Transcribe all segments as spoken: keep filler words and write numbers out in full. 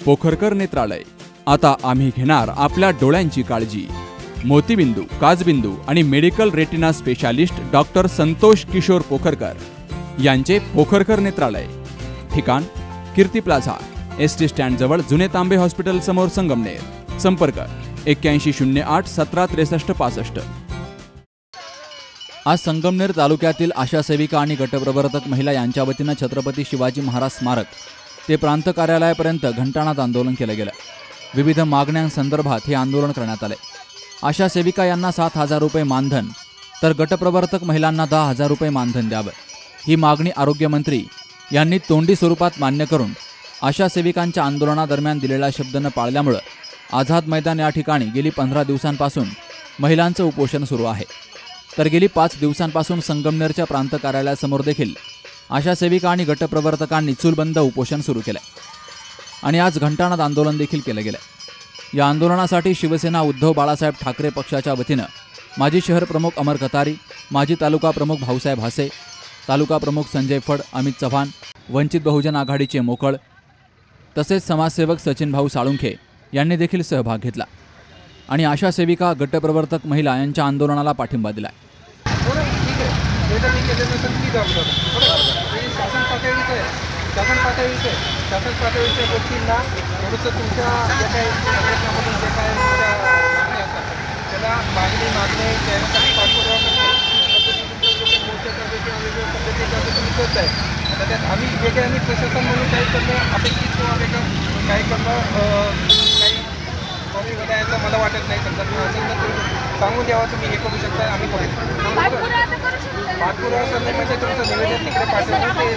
पोखरकर नेत्रालय. आता आम्ही घेणार आपल्या डोळ्यांची काळजी. मोतीबिंदू, काचबिंदू आणि medical retina specialist doctor Santosh Kishor Pokharkar यांचे पोखरकर नेत्रालय. ठिकाण Kirti plaza, S T stand जवळ, जुने तांबे हॉस्पिटल समोर, संगमनेर. संपर्क एक्क्याऐंशी शून्य आठ सतरा त्रेसष्ट पासष्ट. आज संगमनेर तालुक्यातील आशा सेविका आणि गटप्रवर्तक महिला यांच्या वतीनं छत्रपती शिवाजी महाराज स्मारक ते प्रांत कार्यालयापर्यंत घंटानाद आंदोलन केलं गेलं. विविध मागण्यांसंदर्भात हे आंदोलन करण्यात आले. आशा सेविका यांना सात हजार रुपये मानधन तर गटप्रवर्तक महिलांना दहा हजार रुपये मानधन द्यावं, ही मागणी आरोग्यमंत्री यांनी तोंडी स्वरूपात मान्य करून आशा सेविकांच्या आंदोलनादरम्यान दिलेला शब्द न पाळल्यामुळे आझाद मैदान या ठिकाणी गेली पंधरा दिवसांपासून महिलांचं उपोषण सुरू आहे. तर गेली पाच दिवसांपासून संगमनेरच्या प्रांत कार्यालयासमोर देखील आशा सेविका आणि गटप्रवर्तकांनी चूलबंद उपोषण सुरू केलं आणि आज घंटानाद आंदोलन देखील केलं गेलं. या आंदोलनासाठी शिवसेना उद्धव बाळासाहेब ठाकरे पक्षाच्या वतीनं माजी शहर प्रमुख अमर कतारी, माजी तालुका प्रमुख भाऊसाहेब हासे, तालुका प्रमुख संजय फड, अमित चव्हाण, वंचित बहुजन आघाडीचे मोकळ तसेच समाजसेवक सचिन भाऊ साळुंखे यांनी देखील सहभाग घेतला आणि आशा सेविका, गटप्रवर्तक महिला यांच्या आंदोलनाला पाठिंबा दिला. शासन पातळीचे शासन पातळीच्या गोष्टींना थोडंसं तुमच्या जे काही संघटनामधून जे काय मागणी असतात त्याला मागणी मागणे त्यासाठी पाठपुरावा करतो. मोर्चाचा किंवा वेगवेगळ्या पद्धतीचा तुम्ही करत आहे. आता त्यात आम्ही वेगळे आणि प्रशासन म्हणून काही करणं अपेक्षित किंवा वेगळं काही करणं काही कमी वदायचं मला वाटत नाही. समजा तुम्ही असेल तर तुम्ही सांगून द्यावा, तुम्ही हे करू शकता, आम्ही करू. पाठपुरावा संदर्भामध्ये तुमचं निवेदन तिकडे पाठवलं ते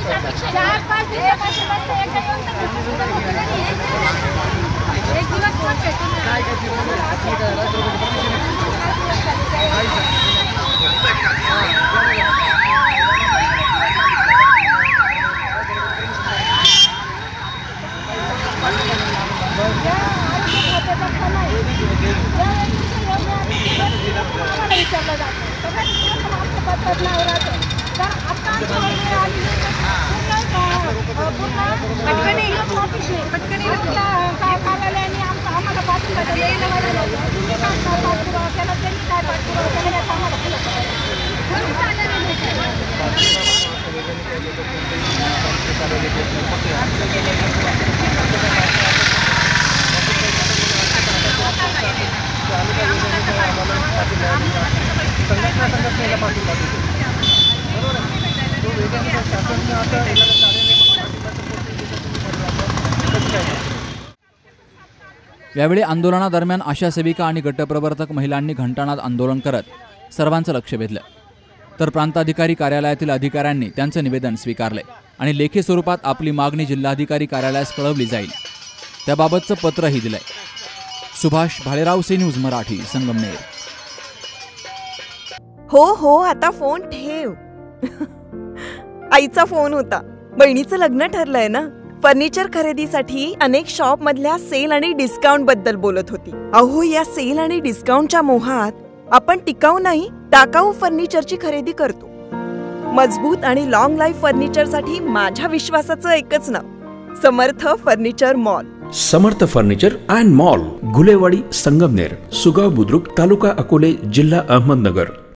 संघटना संघटनेला पाठिंबा देतो. बरोबर आहे. तो वेगळ्या शासन आता एखादा यावेळी आंदोलनादरम्यान आशा सेविका आणि गटप्रवर्तक महिलांनी घंटानाद आंदोलन करत सर्वांचं लक्ष वेधलं. तर प्रांताधिकारी कार्यालयातील अधिकाऱ्यांनी त्यांचं निवेदन स्वीकारले आणि लेखी स्वरूपात आपली मागणी जिल्हाधिकारी कार्यालयास कळवली जाईल त्याबाबतचं पत्रही दिलंय. Subhash Bhalerao, C news Marathi, Sangamner. हो हो आता फोन ठेव. आईचा फोन होता. बहिणीचं लग्न ठरलंय ना. फर्निचर खरेदीसाठी अनेक शॉप मधल्या सेल आणि डिस्काउंट बद्दल बोलत होती. अहो, या सेल आणि डिस्काउंटच्या मोहात आपण टिकाऊ नाही टाकाऊ फर्निचरची खरेदी करतो. मजबूत आणि लॉंग लाईफ फर्निचर साठी माझ्या विश्वासाचं एकच नाव, Samarth furniture mall. Samarth furniture and mall, Gulewadi, Sangamner, Sugav Budruk, taluka Akole, जिल्हा अहमदनगर.